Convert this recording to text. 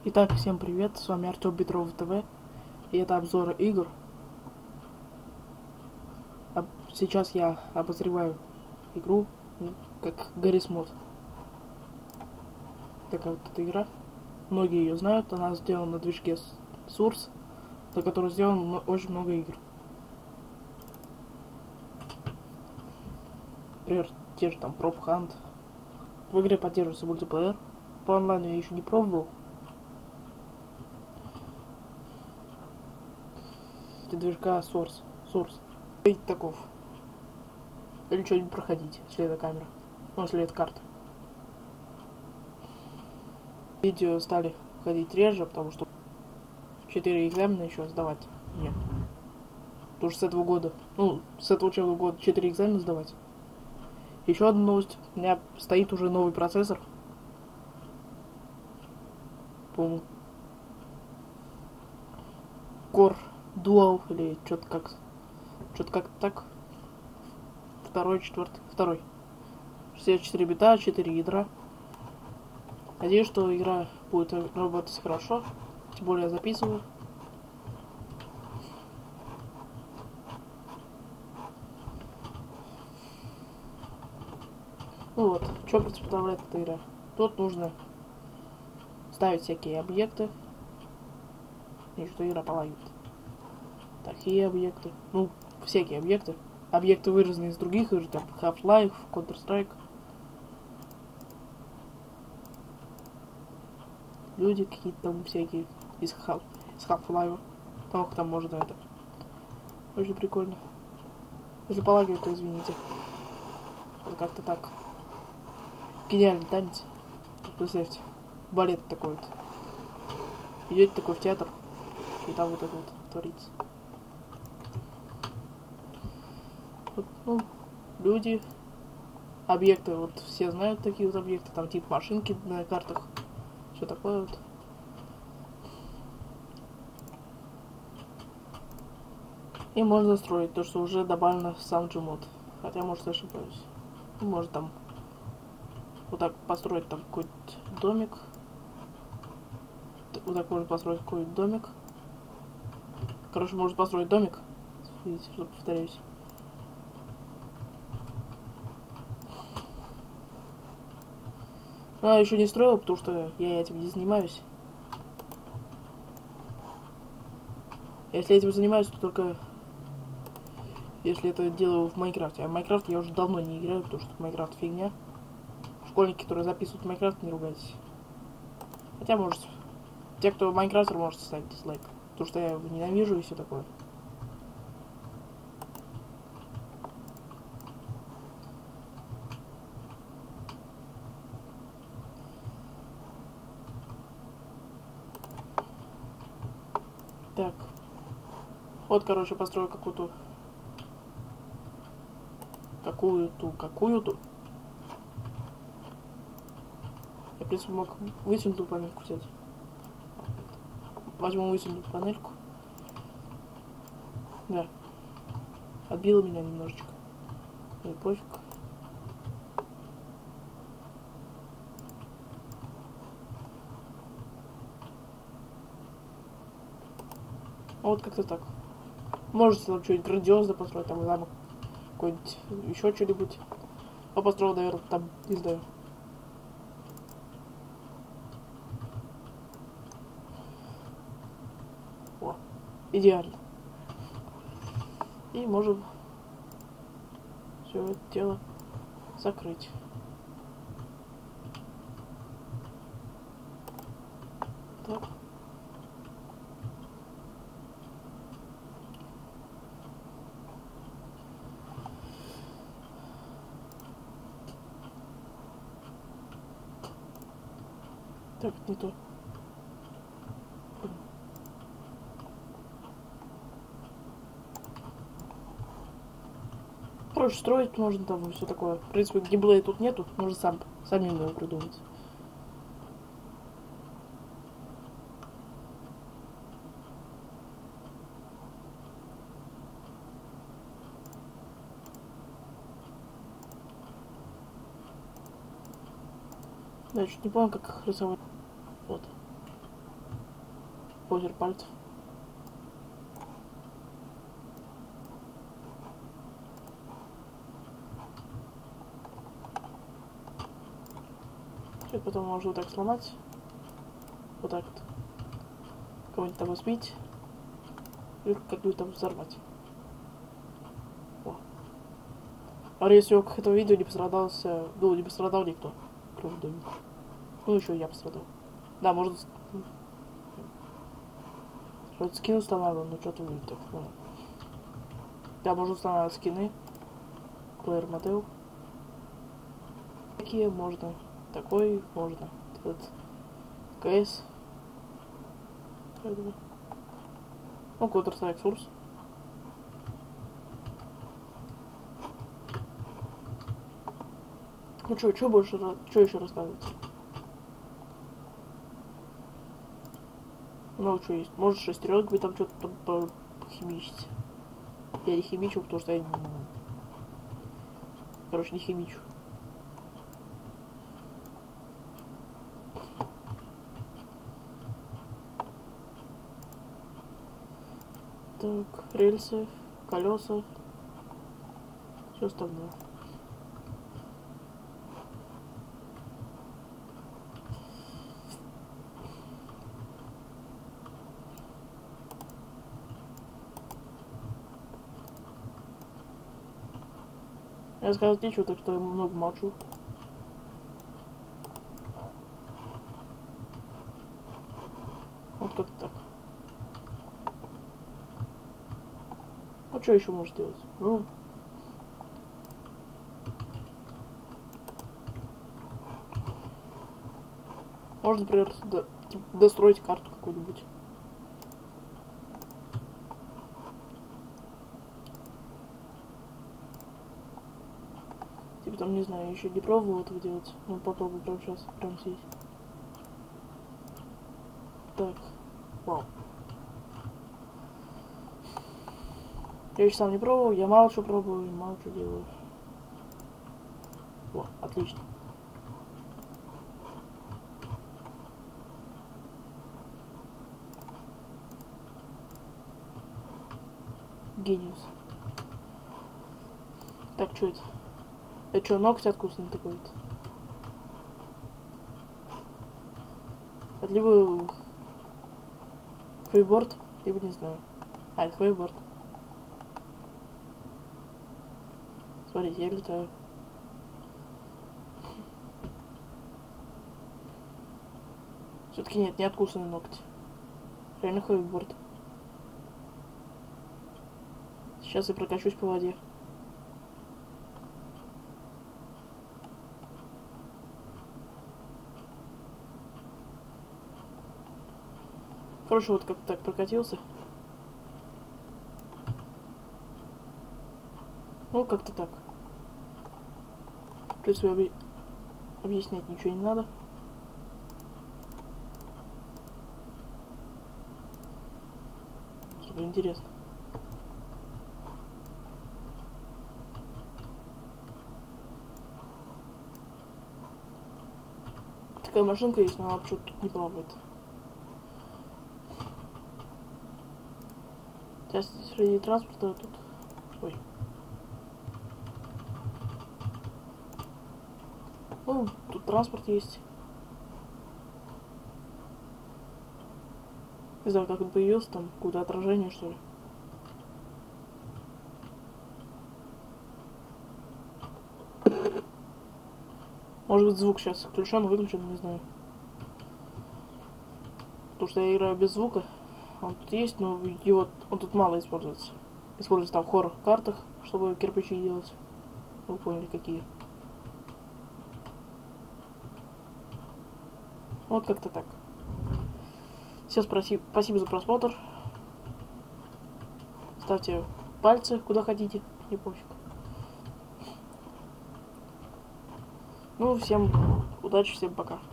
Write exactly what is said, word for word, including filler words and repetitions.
Итак, всем привет, с вами Артем Петров ТВ, и это обзоры игр. Об... Сейчас я обозреваю игру, как Гаррис Мод. Такая вот эта игра. Многие ее знают, она сделана на движке Source, на которой сделано очень много игр. Например, те же там Prop Hunt. В игре поддерживается мультиплеер. По онлайну я еще не пробовал. Движка Source. Source. И таков. Или что-нибудь проходить, если это камера. Ну, если это карта. Видео стали ходить реже, потому что четыре экзамена еще сдавать. Нет. Потому что с этого года, ну, с этого учебного года четыре экзамена сдавать. Еще одна новость. У меня стоит уже новый процессор. По-моему, Core Dual или что-то как что-то как так. Второй, четвертый, второй. шестьдесят четыре бита, четыре ядра. Надеюсь, что игра будет работать хорошо. Тем более я записываю. Ну вот, что представляет эта игра? Тут нужно ставить всякие объекты. И что игра полагает. Такие объекты. Ну, всякие объекты. Объекты вырезаны из других игр, там Half-Life, Counter-Strike. Люди какие-то там всякие из, Half, из Half-Life. Там, там можно это. Очень прикольно. Если полагает, то извините. Вот как-то так. Гениальный танец. Представьте. Балет такой вот. Идете такой в театр. И там вот это вот творится. Вот, ну, люди, объекты, вот все знают такие вот объекты, там типа машинки на картах, все такое вот. И можно строить то, что уже добавлено в сам Gmod. Хотя, может, ошибаюсь. Может там вот так построить там какой-то домик. Вот так можно построить какой-то домик. Короче, можно построить домик. Видите, что повторяюсь. Но я еще не строил, потому что я этим не занимаюсь. Если этим занимаюсь, то только если это делаю в Майнкрафте. А в Майнкрафт я уже давно не играю, потому что Майнкрафт фигня. Школьники, которые записывают Майнкрафт, не ругайтесь. Хотя, может, те, кто Майнкрафтер, может ставить дизлайк. Потому что я его ненавижу и все такое. Так. Вот, короче, построю какую-то... Какую-то... Какую-то... Я, в принципе, мог вытянутую панельку взять. Возьму вытянутую панельку. Да. Отбила меня немножечко. И пофиг. Вот как-то так. Можете там что-нибудь грандиозно построить, там замок какой-нибудь, еще что-нибудь. Я построил, наверное, там, не знаю. О, идеально. И можем все это дело закрыть. Так. Так, не то. Короче, строить можно там и все такое. В принципе, геймплея тут нету, можно сам, самим его придумать. Да, чуть не помню, как их рисовать. Вот. позер пальцев. И потом можно вот так сломать. Вот так вот. Кого-нибудь там сбить. Или как-нибудь там взорвать. О. А если у этого видео не пострадался, ну, не пострадал никто, кроме Домика. Ну, еще я пострадал. Да, можно... Что-то скин устанавливал, но что-то не так. Ну. Да, можно устанавливать скины. Player Model. Такие можно. Такой можно. Этот КС. Ну, Counter-Strike Source. Ну что, что больше, что еще рассказывать? Ну, что есть? Может, шестеренками там что-то там похимичить. Я не химичу, потому что я... Короче, не химичу. Так, рельсы, колеса, все остальное. Я сказать нечего, так что я много молчу. Вот как-то так. А что еще может делать? Ну, можно, например, до, достроить карту какую-нибудь. Типа там, не знаю, еще не пробовал этого делать. Ну, попробую прямо сейчас, прямо здесь. Так, вау. Я еще сам не пробовал, я мало что пробую, мало что делаю. Во, отлично. Гениус. Так, что это? Это что, ноготь откусанный такой-то? Это либо хвейборд, либо не знаю. А, это хвейборд. Смотрите, я летаю. Все-таки нет, не откусанный ноготь. Реально хвейборд. Сейчас я прокачусь по воде. Короче, вот как-то так прокатился. Ну, как-то так. В принципе, объ... объяснять ничего не надо. Чтобы интересно. Такая машинка есть, но она почему-то тут не плавает. Сейчас среди транспорта тут... Ой. Ну, тут транспорт есть. Не знаю, как он появился, там какое-то отражение, что ли. Может быть, звук сейчас включен, выключен, не знаю. Потому что я играю без звука. Он тут есть, но его, он тут мало используется. Используется там в хоррор-картах, чтобы кирпичи делать. Вы поняли, какие. Вот как-то так. Всем спасибо за просмотр. Ставьте пальцы куда хотите, не пофиг. Ну, всем удачи, всем пока.